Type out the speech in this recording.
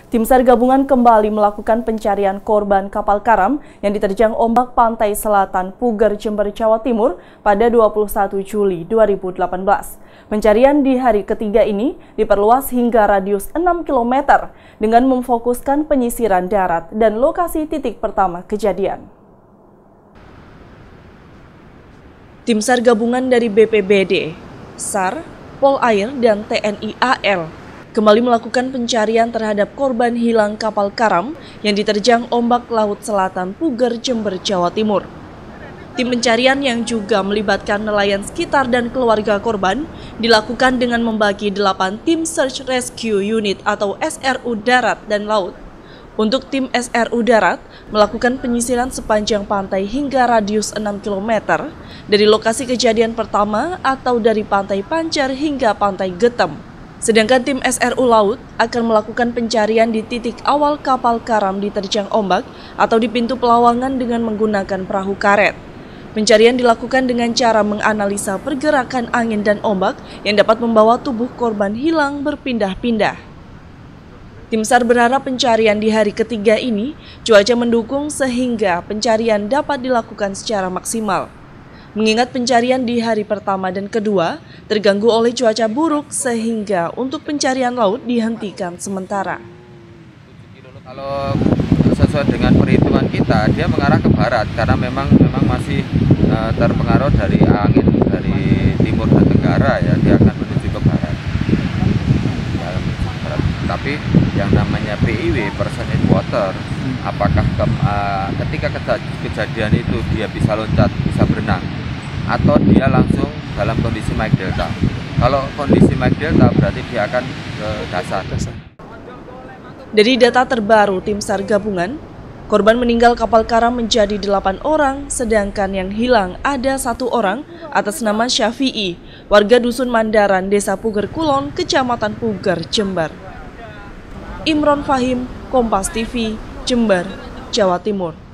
Tim SAR gabungan kembali melakukan pencarian korban kapal karam yang diterjang ombak pantai selatan Puger, Jember, Jawa Timur pada 21 Juli 2018. Pencarian di hari ketiga ini diperluas hingga radius 6 km dengan memfokuskan penyisiran darat dan lokasi titik pertama kejadian. Tim SAR gabungan dari BPBD, SAR, Polair, dan TNI AL kembali melakukan pencarian terhadap korban hilang kapal karam yang diterjang ombak laut selatan Puger, Jember, Jawa Timur. Tim pencarian yang juga melibatkan nelayan sekitar dan keluarga korban dilakukan dengan membagi 8 tim Search Rescue Unit atau SRU darat dan laut. Untuk tim SRU darat melakukan penyisiran sepanjang pantai hingga radius 6 km dari lokasi kejadian pertama atau dari pantai Pancar hingga pantai Getem. Sedangkan tim SRU Laut akan melakukan pencarian di titik awal kapal karam diterjang ombak atau di pintu pelawangan dengan menggunakan perahu karet. Pencarian dilakukan dengan cara menganalisa pergerakan angin dan ombak yang dapat membawa tubuh korban hilang berpindah-pindah. Tim SAR berharap pencarian di hari ketiga ini cuaca mendukung sehingga pencarian dapat dilakukan secara maksimal. Mengingat pencarian di hari pertama dan kedua terganggu oleh cuaca buruk sehingga untuk pencarian laut dihentikan sementara. Kalau sesuai dengan perhitungan kita, dia mengarah ke barat karena memang masih terpengaruh dari angin dari timur dan tenggara ya, dia akan menuju ke barat. Tapi yang namanya PIW, person in water, apakah ketika kejadian itu dia bisa loncat, bisa berenang, atau dia langsung dalam kondisi Mike Delta. Kalau kondisi Mike Delta berarti dia akan ke dasar. Dari data terbaru tim SAR gabungan, korban meninggal kapal karam menjadi 8 orang, sedangkan yang hilang ada 1 orang atas nama Syafi'i, warga Dusun Mandaran, Desa Puger Kulon, Kecamatan Puger, Jember. Imron Fahim, Kompas TV, Jember, Jawa Timur.